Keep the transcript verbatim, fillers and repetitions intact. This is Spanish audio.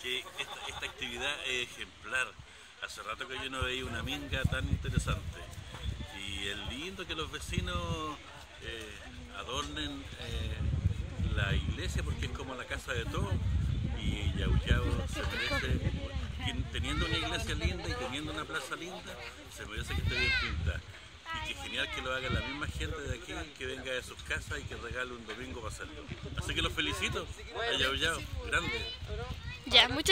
que esta, esta actividad es ejemplar. Hace rato que yo no veía una minga tan interesante. Y es lindo que los vecinos eh, adornen eh, la iglesia porque es como la casa de todos. Y Yauyao se merece, teniendo una iglesia linda y teniendo una plaza linda, se merece que esté bien pintada. Y que genial que lo haga la misma gente de aquí, que venga de sus casas y que regale un domingo para hacerlo. Así que los felicito a Yauyao, grande. Ya, muchas